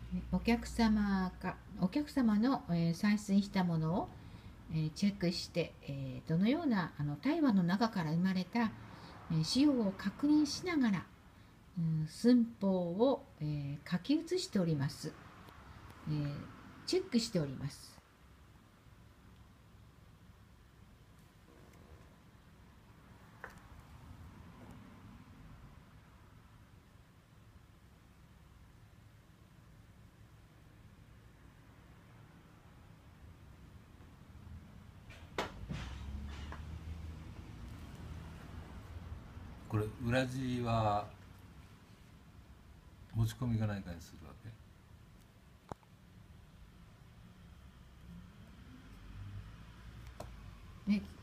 お客様の、採寸したものを、チェックして、どのような対話の中から生まれた、仕様を確認しながら、寸法を、書き写しております、チェックしております。 これ裏地は持ち込みがないかにするわけ？ ね、